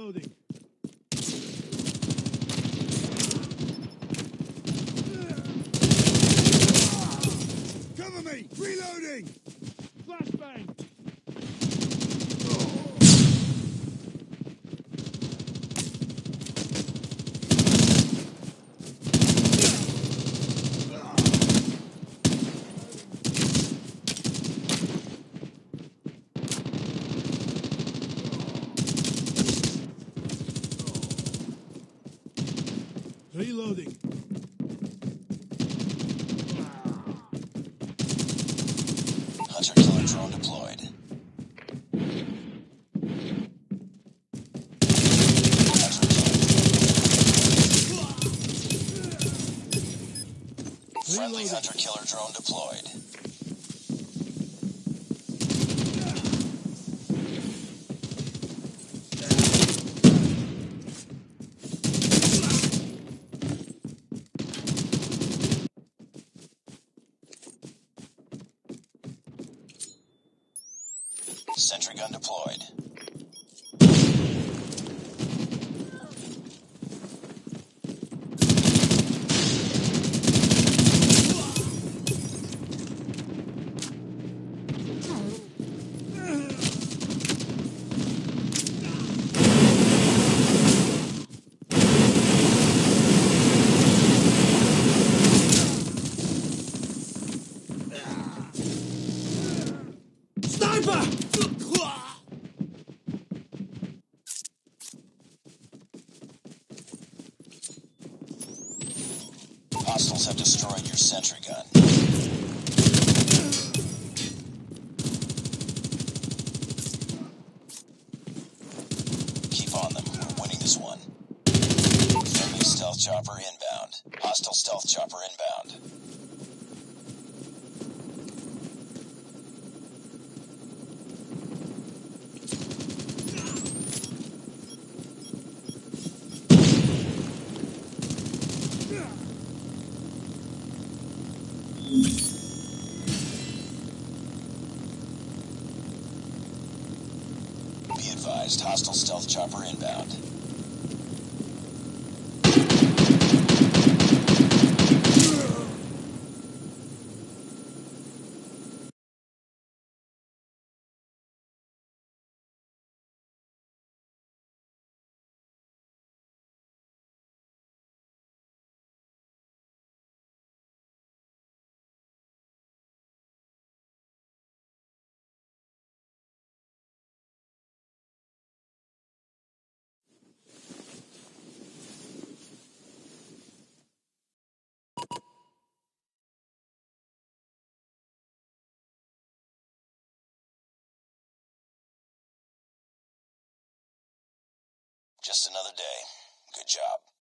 Reloading. Cover me! Reloading! Flashbang! Reloading. Hunter-killer drone deployed. Friendly hunter-killer drone deployed. Sentry gun deployed. Sniper! Hostiles have destroyed your sentry gun. Keep on them. We're winning this one. Friendly stealth chopper inbound. Hostile stealth chopper inbound. Be advised, hostile stealth chopper inbound. Just another day. Good job.